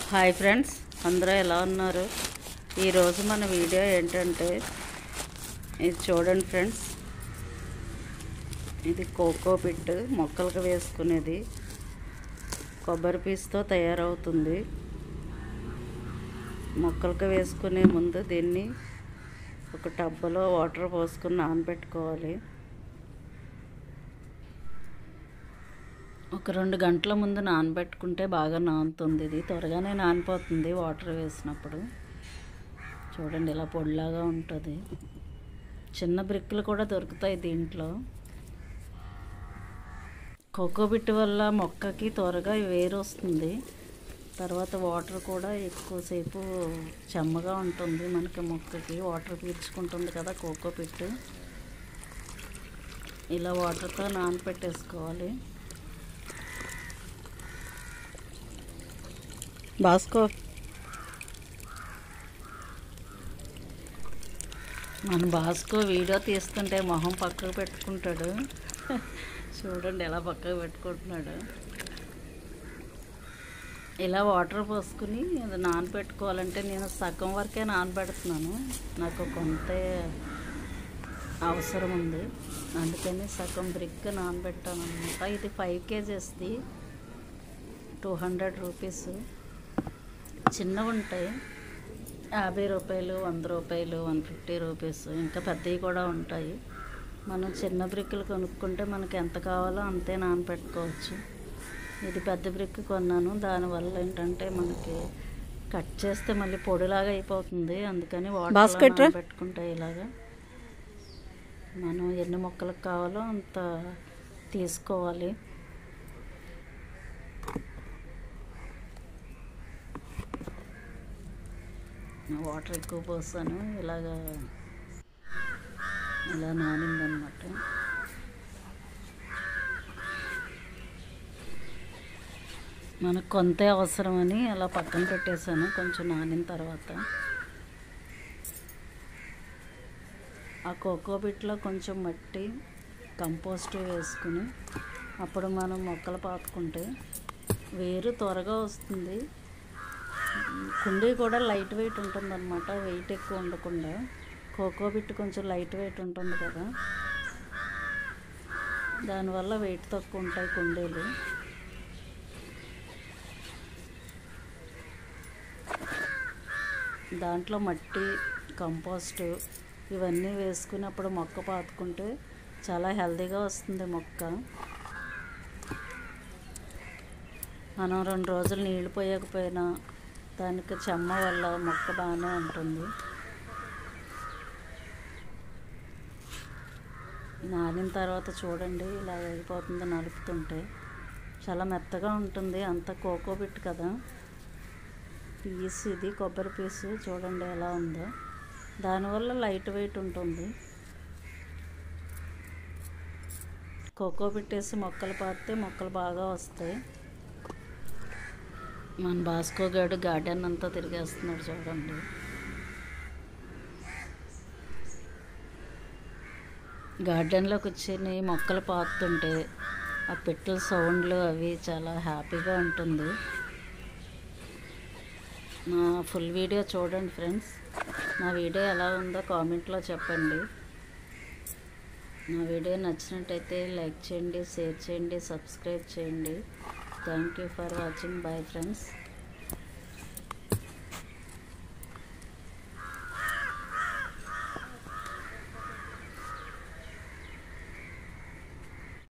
Hi friends, అందరూ ఎలా ఉన్నారు? ఈరోజు మన వీడియో ఏంటంటే ఇది చూడండి ఫ్రెండ్స్, ఇది కోకో పిట్ మొక్కలకు వేసుకునేది కొబ్బరి పీస్తో తయారవుతుంది. మొక్కలకు వేసుకునే ముందు దీన్ని ఒక టబ్బలో వాటర్ పోసుకుని నానబెట్టుకోవాలి. ఒక 2 గంటల ముందు నానబెట్టుకుంటే బాగా నానుతుంది. ఇది త్వరగానే నానిపోతుంది వాటర్ వేసినప్పుడు. చూడండి, ఇలా పొడిలాగా ఉంటుంది. చిన్న బ్రిక్కులు కూడా దొరుకుతాయి దీంట్లో. కోకోబిట్ వల్ల మొక్కకి త్వరగా వేరు వస్తుంది. తర్వాత వాటర్ కూడా ఎక్కువసేపు చెమ్మగా ఉంటుంది. మనకి మొక్కకి వాటర్ పీల్చుకుంటుంది కదా కోకోబిట్. ఇలా వాటర్తో నానబెట్టేసుకోవాలి. బాస్కో, మన బాస్కో వీడియో తీస్తుంటే మొహం పక్కకు పెట్టుకుంటాడు. చూడండి ఎలా పక్కకు పెట్టుకుంటున్నాడు. ఇలా వాటర్ పోసుకుని అది నానబెట్టుకోవాలంటే నేను సగం వరకే నానబెడుతున్నాను. నాకు కొంత అవసరం ఉంది, అందుకని సగం బ్రిక్ నానబెట్టాను అనమాట. ఇది 5 kgsది 200 రూపీస్. చిన్నవి ఉంటాయి, 50 రూపాయలు, 100 రూపాయలు, 150 రూపీస్. ఇంకా పెద్దవి కూడా ఉంటాయి. మనం చిన్న బ్రిక్కులు కొనుక్కుంటే మనకి ఎంత కావాలో అంతే నానబెట్టుకోవచ్చు. ఇది పెద్ద బ్రిక్ కొన్నాను. దానివల్ల ఏంటంటే మనకి కట్ చేస్తే మళ్ళీ పొడిలాగా అయిపోతుంది. అందుకని వాటర్ నానబెట్టుకుంటే ఇలాగా మనం ఎన్ని మొక్కలకు కావాలో అంత తీసుకోవాలి. వాటర్ ఎక్కువ పోసాను. ఇలా నానిందనమాట. మనకు కొంత అవసరమని అలా పక్కన పెట్టేశాను. కొంచెం నానిన తర్వాత ఆ కోకోబిట్లో కొంచెం మట్టి, కంపోస్ట్ వేసుకుని అప్పుడు మనం మొక్కలు పాతుకుంటే వేరు త్వరగా వస్తుంది. కుండీ కూడా లైట్ వెయిట్ ఉంటుంది అనమాట, వెయిట్ ఎక్కువ ఉండకుండా. కోకోబిట్ కొంచెం లైట్ వెయిట్ ఉంటుంది కదా, దానివల్ల వెయిట్ తక్కువ ఉంటాయి కుండీలు. దాంట్లో మట్టి, కంపోస్ట్ ఇవన్నీ వేసుకున్నప్పుడు మొక్క పాతుకుంటే చాలా హెల్తీగా వస్తుంది మొక్క. మనం 2 రోజులు నీళ్ళు పోయకపోయినా దానికి చెమ్మ వల్ల మొక్క బాగానే ఉంటుంది. నానిన తర్వాత చూడండి ఇలా అయిపోతుంది. నలుపుతుంటే చాలా మెత్తగా ఉంటుంది. అంత కోకోబిట్ కదా పీస్, ఇది కొబ్బరి పీసు. చూడండి ఎలా ఉందో. దానివల్ల లైట్ వెయిట్ ఉంటుంది. కోకోబిట్ వేసి మొక్కలు పాతితే మొక్కలు బాగా వస్తాయి. మన బాస్కో గారు గార్డెన్ అంతా తిరిగేస్తున్నాడు చూడండి. గార్డెన్లో కూర్చొని మొక్కలు పాతుతుంటే ఆ పిట్టల సౌండ్లు అవి చాలా హ్యాపీగా ఉంటుంది. నా ఫుల్ వీడియో చూడండి ఫ్రెండ్స్. నా వీడియో ఎలా ఉందో కామెంట్లో చెప్పండి. నా వీడియో నచ్చినట్టయితే లైక్ చేయండి, షేర్ చేయండి, సబ్స్క్రైబ్ చేయండి. Thank you for watching. Bye friends.